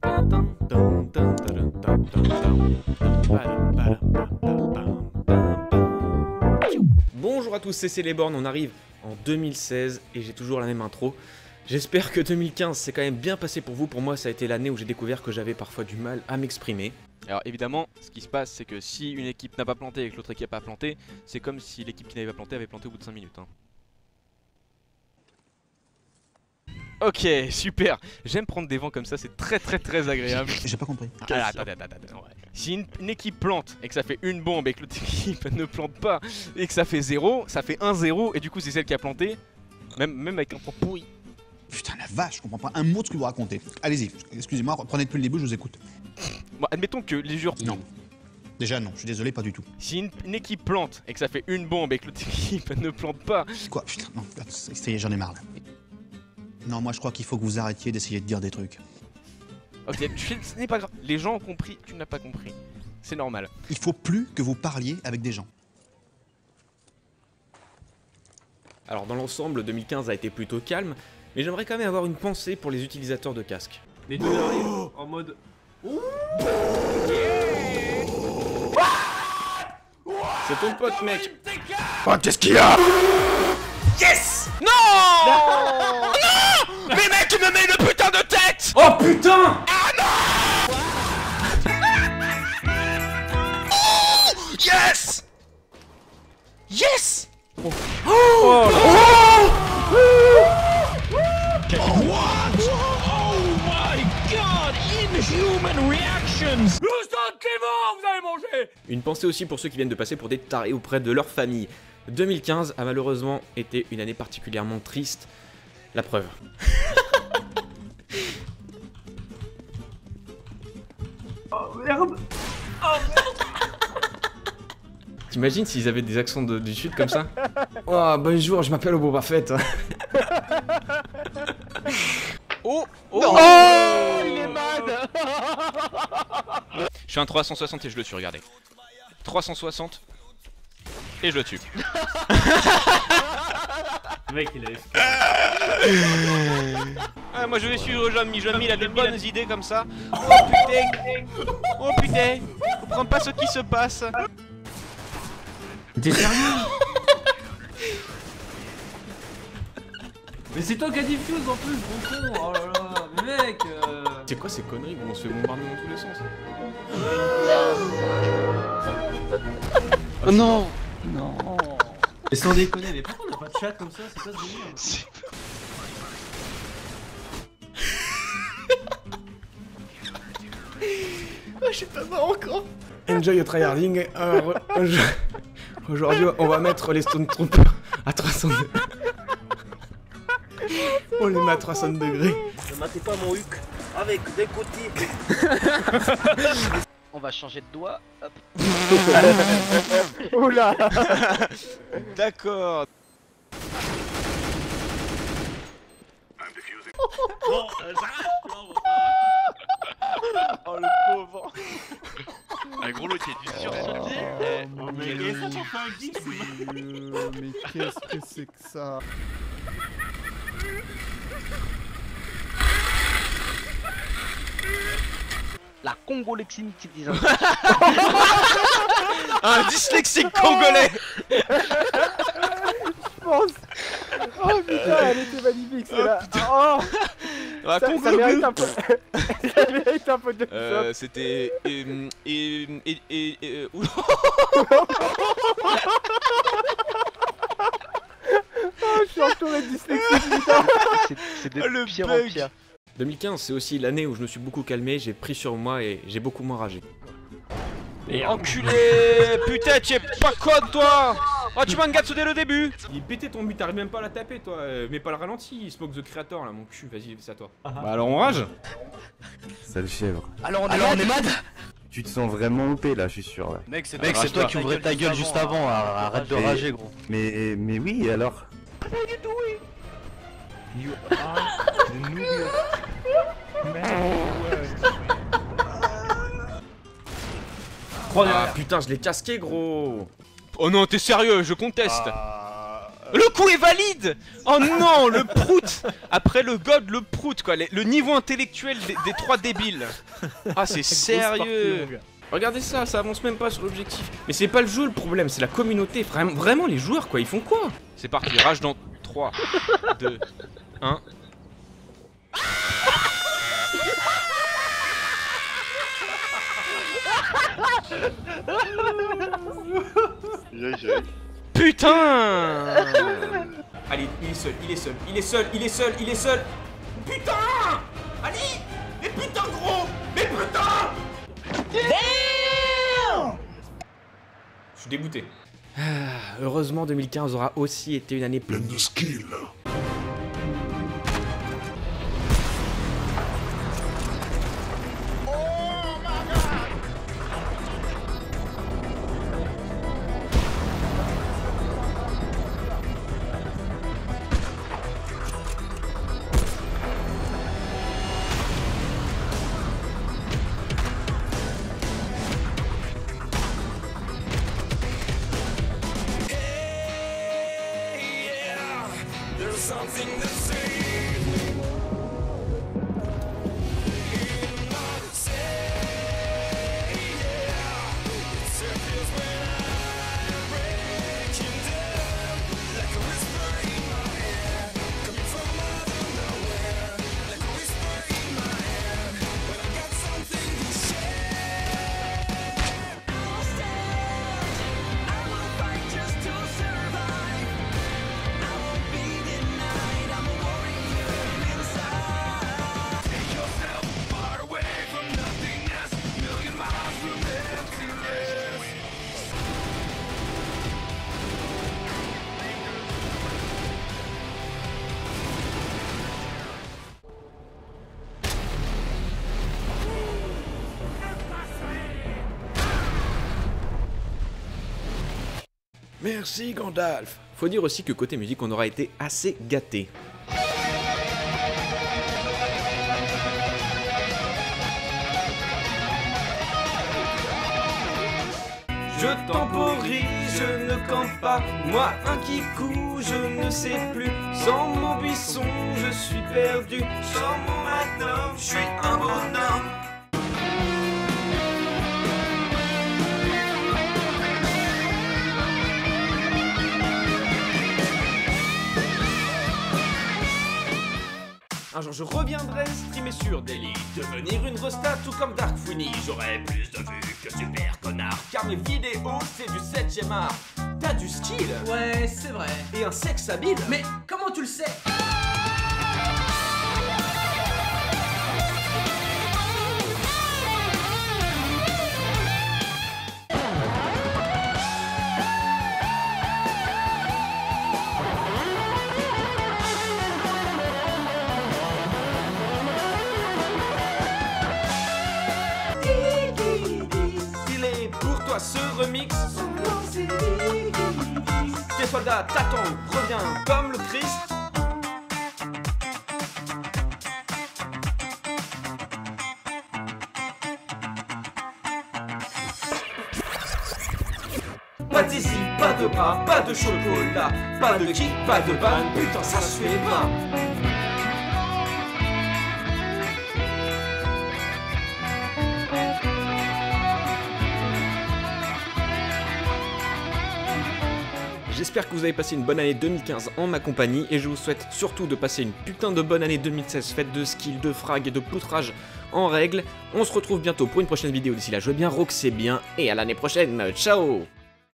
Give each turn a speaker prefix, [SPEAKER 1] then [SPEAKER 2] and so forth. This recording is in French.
[SPEAKER 1] Bonjour à tous, c'est Céléborn, on arrive en 2016 et j'ai toujours la même intro. J'espère que 2015 s'est quand même bien passé pour vous. Pour moi, ça a été l'année où j'ai découvert que j'avais parfois du mal à m'exprimer.
[SPEAKER 2] Alors évidemment, ce qui se passe, c'est que si une équipe n'a pas planté et que l'autre équipe a planté, c'est comme si l'équipe qui n'avait pas planté avait planté au bout de 5 minutes. Ok, super. J'aime prendre des vents comme ça, c'est très agréable.
[SPEAKER 3] J'ai pas compris.
[SPEAKER 2] Attends. Si une équipe plante et que ça fait une bombe et que l'autre équipe ne plante pas et que ça fait 0, ça fait 1-0 et du coup c'est celle qui a planté, même avec un point pourri.
[SPEAKER 3] Putain la vache, je comprends pas un mot de ce que vous racontez. Allez-y, excusez-moi, reprenez depuis le début, je vous écoute.
[SPEAKER 2] Bon, admettons que les joueurs...
[SPEAKER 3] Non. Déjà non, je suis désolé, pas du tout.
[SPEAKER 2] Si une équipe plante et que ça fait une bombe et que l'autre équipe ne plante pas...
[SPEAKER 3] Quoi? Putain, non, ça y est, j'en ai marre là. Non, moi je crois qu'il faut que vous arrêtiez d'essayer de dire des trucs.
[SPEAKER 2] Ok, ce n'est pas grave. Les gens ont compris, tu n'as pas compris. C'est normal.
[SPEAKER 3] Il faut plus que vous parliez avec des gens.
[SPEAKER 1] Alors dans l'ensemble, 2015 a été plutôt calme, mais j'aimerais quand même avoir une pensée pour les utilisateurs de casques.
[SPEAKER 4] Les deux arrivent en mode...
[SPEAKER 1] C'est ton pote, mec.
[SPEAKER 3] Oh, qu'est-ce qu'il y a?
[SPEAKER 2] Yes! Non! Non! Mais mec, tu me mets une putain de tête!
[SPEAKER 1] Oh putain!
[SPEAKER 2] Yes! Yes!
[SPEAKER 1] Une pensée aussi pour ceux qui viennent de passer pour des tarés auprès de leur famille. 2015 a malheureusement été une année particulièrement triste. La preuve.
[SPEAKER 4] Oh merde!
[SPEAKER 1] T'imagines s'ils avaient des accents du sud comme ça? Oh bonjour, je m'appelle Boba Fett.
[SPEAKER 2] Oh!
[SPEAKER 4] Oh, il est mad!
[SPEAKER 2] Je fais un 360 et je le tue, regardez. 360 et je le tue.
[SPEAKER 4] Le mec il avait...
[SPEAKER 2] Ah, moi je vais suivre Jean-Mi, il a des bonnes idées comme ça. Oh putain, je comprends pas ce qui se passe.
[SPEAKER 4] T'es sérieux? Mais c'est toi qui as dit fuse en plus, bon con! Oh là là, mais mec!
[SPEAKER 1] C'est quoi ces conneries où on se fait bombarder dans tous les sens?
[SPEAKER 5] Oh non! Non!
[SPEAKER 4] Mais sans déconner, mais pourquoi on a pas de chat comme ça? C'est quoi ce délire?
[SPEAKER 1] Oh, je sais pas marrant encore. Enjoy your tryharding. Aujourd'hui, on va mettre les Stone Troopers à 300 degrés. On les met à 300 degrés.
[SPEAKER 6] Ne matez pas mon huc avec des côtés.
[SPEAKER 5] On va changer de doigt. Hop.
[SPEAKER 6] Oula.
[SPEAKER 2] D'accord. Oh le pauvre.
[SPEAKER 5] Un gros lot qui est du sursaut.
[SPEAKER 4] Mais ça t'en fait un gif,
[SPEAKER 7] Mais qu'est-ce que c'est que ça?
[SPEAKER 5] La congolexine qui disent.
[SPEAKER 2] Un dyslexique congolais.
[SPEAKER 6] Oh putain, elle était magnifique celle-là. Oh,
[SPEAKER 2] Ah,
[SPEAKER 6] ça mérite un peu. Ça mérite un peu de.
[SPEAKER 2] C'était oula.
[SPEAKER 6] Oh, je suis entouré de dyslexie, putain.
[SPEAKER 5] C'est de
[SPEAKER 2] Le
[SPEAKER 5] pire
[SPEAKER 2] bug.
[SPEAKER 5] en pire.
[SPEAKER 1] 2015, c'est aussi l'année où je me suis beaucoup calmé, j'ai pris sur moi et j'ai beaucoup moins ragé.
[SPEAKER 2] Et enculé. Putain, tu es pas con toi. Oh, tu m'engages dès le début.
[SPEAKER 1] Il est pété ton but, t'arrives même pas à la taper toi. Mets pas le ralenti, Smoke the Creator là, mon cul, vas-y, c'est à toi. Bah alors on rage.
[SPEAKER 8] Sale chèvre.
[SPEAKER 5] Alors on est mad.
[SPEAKER 8] Tu te sens vraiment OP là, je suis sûr. Là.
[SPEAKER 5] Mec, c'est toi qui ouvrais ta gueule juste avant. Arrête de rager, gros.
[SPEAKER 8] Mais oui, alors.
[SPEAKER 1] Ah putain, je l'ai casqué gros.
[SPEAKER 2] Oh non, t'es sérieux, je conteste. Le coup est valide. Oh non, le prout. Après le god, le prout quoi. Le niveau intellectuel des trois débiles. Ah c'est sérieux.
[SPEAKER 1] Regardez ça, ça avance même pas sur l'objectif. Mais c'est pas le jeu le problème, c'est la communauté. Vraiment les joueurs quoi, ils font quoi?
[SPEAKER 2] C'est parti, rage dans 3, 2, 1. Putain.
[SPEAKER 1] Allez, il est seul, il est seul, il est seul, il est seul, il est seul. Putain! Allez! Mais putain gros! Mais putain! Damn! Je suis dégoûté. Heureusement 2015 aura aussi été une année pleine de skill. Merci Gandalf. Faut dire aussi que côté musique on aura été assez gâtés. Je temporise, je ne campe pas, moi un kikou, je ne sais plus. Sans mon buisson, je suis perdu. Sans mon matin, je suis un bonhomme. Un jour je reviendrai streamer sur Daily, devenir une resta tout comme Dark Funny. J'aurai plus de vues que Super Connard, car mes vidéos c'est du 7ème art. T'as du skill.
[SPEAKER 4] Ouais, c'est vrai.
[SPEAKER 1] Et un sexe habile.
[SPEAKER 4] Mais comment tu le sais?
[SPEAKER 1] Ce remix, tes soldats t'attendent, reviens comme le Christ. Pas de zizi, pas de bras, pas de chocolat, pas de kick, pas de ban, putain ça se fait pas. J'espère que vous avez passé une bonne année 2015 en ma compagnie et je vous souhaite surtout de passer une putain de bonne année 2016 faite de skill, de frag et de poutrage en règle. On se retrouve bientôt pour une prochaine vidéo. D'ici là, jouez bien, roxez bien et à l'année prochaine. Ciao!